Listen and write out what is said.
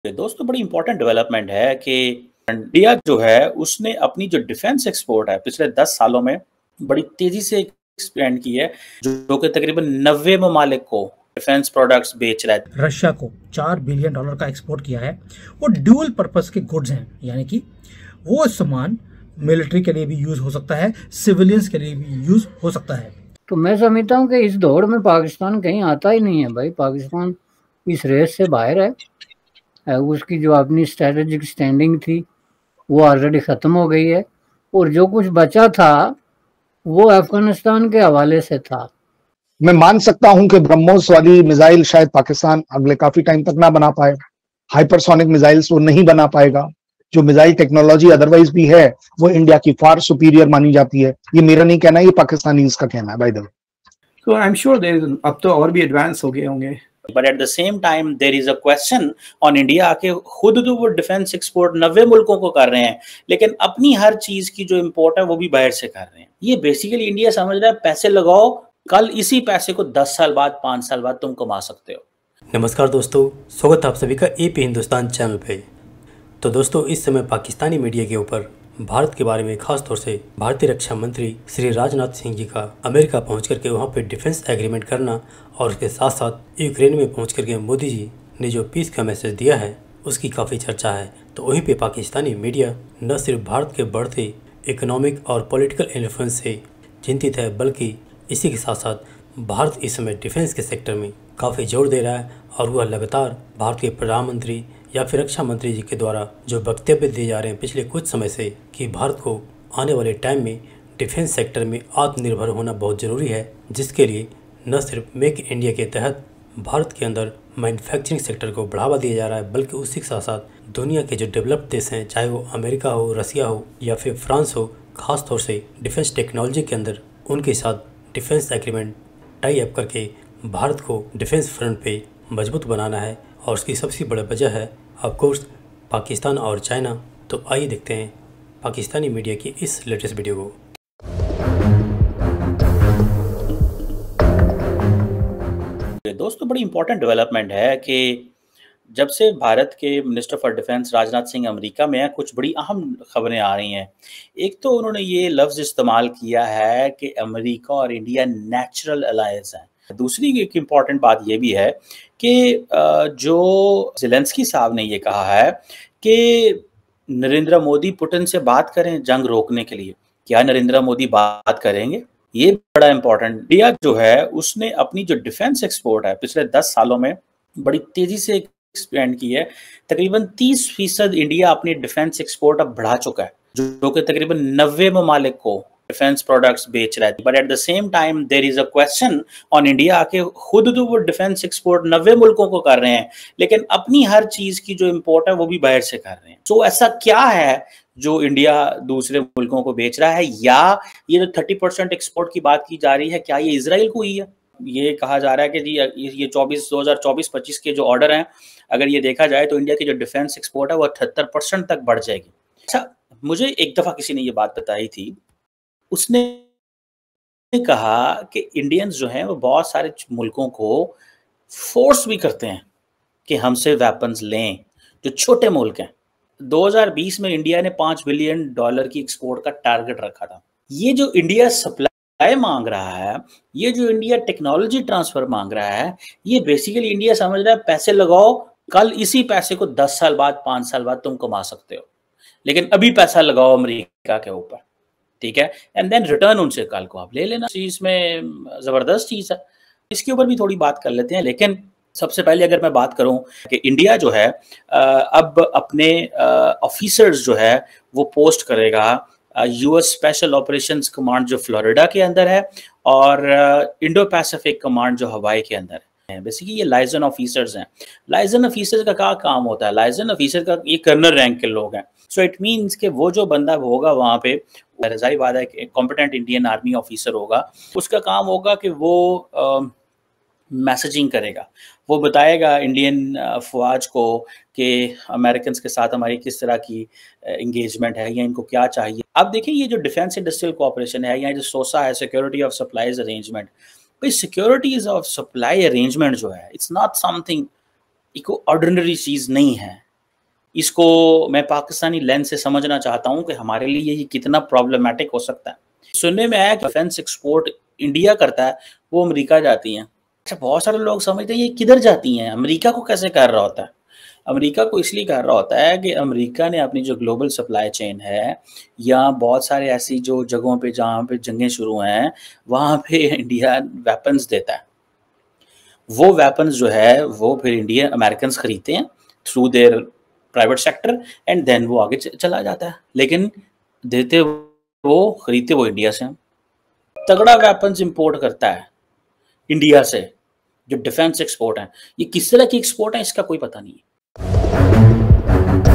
दोस्तों बड़ी important development है कि इंडिया जो है उसने अपनी जो डिफेंस एक्सपोर्ट है पिछले 10 सालों में बड़ी तेजी से एक्सपेंड की है, जो कि तकरीबन 90 ममालिक को डिफेंस प्रोडक्ट्स बेच रहा है। रशिया को $4 बिलियन का एक्सपोर्ट किया है। वो ड्यूअल पर्पस के गुड्स हैं, यानी कि वो सामान मिलिट्री के लिए भी यूज हो सकता है, सिविलियंस के लिए भी यूज हो सकता है। तो मैं समझता हूँ कि इस दौड़ में पाकिस्तान कहीं आता ही नहीं है भाई। पाकिस्तान इस रेस से बाहर है। उसकी जो अपनी स्ट्रेटेजिक स्टैंडिंग थी वो ऑलरेडी ख़त्म हो गई है, और जो कुछ बचा था वो अफगानिस्तान के हवाले से था। मैं मान सकता हूं कि ब्रह्मोस वाली मिसाइल शायद पाकिस्तान अगले काफी टाइम तक ना बना पाए। हाइपरसोनिक मिसाइल्स वो नहीं बना पाएगा। जो मिसाइल टेक्नोलॉजी अदरवाइज भी है वो इंडिया की फार सुपीरियर मानी जाती है। ये मेरा नहीं कहना, ये पाकिस्तानीज का कहना है by the way. So I'm sure अब तो और भी एडवांस हो गए होंगे। But at the same time there is a question on India कि खुद तो वो डिफेंस एक्सपोर्ट 90 मुल्कों को कर रहे हैं, लेकिन अपनी हर चीज की जो इम्पोर्ट है वो भी बाहर से कर रहे हैं। ये बेसिकली इंडिया समझ रहा है पैसे लगाओ, कल इसी पैसे को 10 साल बाद 5 साल बाद तुम कमा सकते हो। नमस्कार दोस्तों, स्वागत है आप सभी का एपी हिंदुस्तान चैनल पे। तो दोस्तों, इस समय पाकिस्तानी मीडिया के ऊपर भारत के बारे में खास तौर से भारतीय रक्षा मंत्री श्री राजनाथ सिंह जी का अमेरिका पहुंच करके वहां पे डिफेंस एग्रीमेंट करना, और उसके साथ साथ यूक्रेन में पहुंच करके मोदी जी ने जो पीस का मैसेज दिया है उसकी काफ़ी चर्चा है। तो वहीं पे पाकिस्तानी मीडिया न सिर्फ भारत के बढ़ते इकोनॉमिक और पॉलिटिकल इन्फ्लुएंस से चिंतित है, बल्कि इसी के साथ साथ भारत इस समय डिफेंस के सेक्टर में काफ़ी जोर दे रहा है, और वह लगातार भारत के प्रधानमंत्री या फिर रक्षा मंत्री जी के द्वारा जो वक्तव्य दिए जा रहे हैं पिछले कुछ समय से कि भारत को आने वाले टाइम में डिफेंस सेक्टर में आत्मनिर्भर होना बहुत ज़रूरी है, जिसके लिए न सिर्फ मेक इंडिया के तहत भारत के अंदर मैन्युफैक्चरिंग सेक्टर को बढ़ावा दिया जा रहा है, बल्कि उसी के साथ साथ दुनिया के जो डेवलप्ड देश हैं, चाहे वो अमेरिका हो, रसिया हो या फिर फ्रांस हो, ख़ास तौर से डिफेंस टेक्नोलॉजी के अंदर उनके साथ डिफेंस एग्रीमेंट टाई अप करके भारत को डिफेंस फ्रंट पे मजबूत बनाना है। और उसकी सबसे बड़ी वजह है ऑफकोर्स पाकिस्तान और चाइना। तो आइए देखते हैं पाकिस्तानी मीडिया की इस लेटेस्ट वीडियो को। दोस्तों बड़ी इंपॉर्टेंट डेवलपमेंट है कि जब से भारत के minister for defence Rajnath Singh America में है, कुछ बड़ी अहम खबरें आ रही हैं। एक तो उन्होंने ये लफ्ज़ इस्तेमाल किया है कि अमेरिका और इंडिया नेचुरल अलायंस हैं। दूसरी एक इम्पॉर्टेंट बात ये भी है कि जो ज़ेलेंस्की साहब ने ये कहा है कि नरेंद्र मोदी पुतिन से बात करें जंग रोकने के लिए। क्या नरेंद्र मोदी बात करेंगे? ये बड़ा इंपॉर्टेंट। इंडिया जो है उसने अपनी जो डिफेंस एक्सपोर्ट है पिछले 10 सालों में बड़ी तेजी से एक्सपेंड की है। तकरीबन 30% इंडिया अपनी डिफेंस एक्सपोर्ट अब बढ़ा चुका है, जो कि तकरीबन 90 ममालिक को डिफेंस प्रोडक्ट्स बेच रहा है। But at the same time there is a question on India कि खुद तो वो डिफेंस एक्सपोर्ट 90 मुल्कों को कर रहे हैं, लेकिन अपनी हर चीज की जो इम्पोर्ट है वो भी बाहर से कर रहे हैं। तो ऐसा क्या है जो इंडिया दूसरे मुल्कों को बेच रहा है? या ये जो 30% एक्सपोर्ट की बात की जा रही है, क्या ये इजराइल को ही है? ये कहा जा रहा है कि जी ये 2024-25 के जो ऑर्डर हैं, अगर ये देखा जाए तो इंडिया की जो डिफेंस एक्सपोर्ट है वो 78% तक बढ़ जाएगी। अच्छा, मुझे एक दफ़ा किसी ने ये बात बताई थी। उसने कहा कि इंडियंस जो हैं वो बहुत सारे मुल्कों को फोर्स भी करते हैं कि हमसे वेपन्स लें, जो छोटे मुल्क हैं। 2020 में इंडिया ने $5 बिलियन की एक्सपोर्ट का टारगेट रखा था। ये जो इंडिया सप्लाई मांग रहा है, ये जो इंडिया टेक्नोलॉजी ट्रांसफर मांग रहा है, ये बेसिकली इंडिया समझ रहा है पैसे लगाओ, कल इसी पैसे को 10 साल बाद 5 साल बाद तुम कमा सकते हो, लेकिन अभी पैसा लगाओ अमेरिका के ऊपर, ठीक है, एंड देन रिटर्न उनसे कल को आप ले लेना। चीज में जबरदस्त चीज है, इसके ऊपर भी थोड़ी बात कर लेते हैं। लेकिन सबसे पहले अगर मैं बात करूं कि इंडिया जो है अब अपने ऑफिसर्स जो है वो पोस्ट करेगा यूएस स्पेशल ऑपरेशंस कमांड जो फ्लोरिडा के अंदर है, और इंडो पैसिफिक कमांड जो हवाई के अंदर है। बेसिकली ये लाइजन ऑफिसर्स हैं। लाइजन ऑफिसर्स का क्या काम होता है? लाइजन ऑफिसर का ये कर्नल रैंक के लोग हैं। सो इट मीन्स कि वो जो बंदा होगा वहाँ पे, रज़ाई बात है कि कॉम्पिटेंट इंडियन आर्मी ऑफिसर होगा, उसका काम होगा कि वो मैसेजिंग करेगा, वो बताएगा इंडियन फौज को कि अमेरिकन के साथ हमारी किस तरह की इंगेजमेंट है या इनको क्या चाहिए। अब देखिए ये जो डिफेंस इंडस्ट्रियल कोऑपरेशन है या जो सोसा है, सिक्योरिटी ऑफ सप्लाईज अरेंजमेंट, भाई सिक्योरिटीज ऑफ सप्लाई अरेंजमेंट जो है इट्स नॉट समथिंग, इको ऑर्डिनरी चीज़ नहीं है। इसको मैं पाकिस्तानी लेंस से समझना चाहता हूं कि हमारे लिए ये कितना प्रॉब्लमेटिक हो सकता है। सुनने में आया कि डिफेंस एक्सपोर्ट इंडिया करता है, वो अमेरिका जाती हैं। अच्छा, बहुत सारे लोग समझते हैं ये किधर जाती हैं, अमेरिका को कैसे कर रहा होता है? अमेरिका को इसलिए कर रहा होता है कि अमेरिका ने अपनी जो ग्लोबल सप्लाई चेन है या बहुत सारे ऐसी जो जगहों पे जहाँ पे जंगें शुरू हैं, वहाँ पे इंडिया वेपन्स देता है। वो वेपन्स जो है वो फिर इंडिया अमेरिकन्स खरीदते हैं through their private sector and then वो आगे चला जाता है, लेकिन देते वो खरीदते वो इंडिया से। तगड़ा वेपन्स इंपोर्ट करता है इंडिया से, जो डिफेंस एक्सपोर्ट है। ये किस तरह की एक्सपोर्ट है इसका कोई पता नहीं है।